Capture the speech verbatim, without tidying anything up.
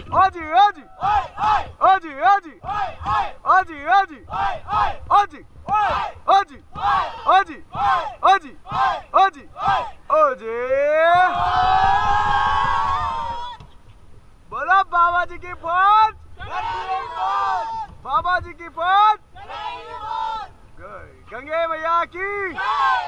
Oji, Oji, Oji, Oji, Oji, Oji, Oji, Oji, Oji, Oji, Oji, Oji. बोलो बाबा जी की फौज, बाबा जी की फौज, गंगे मैया की।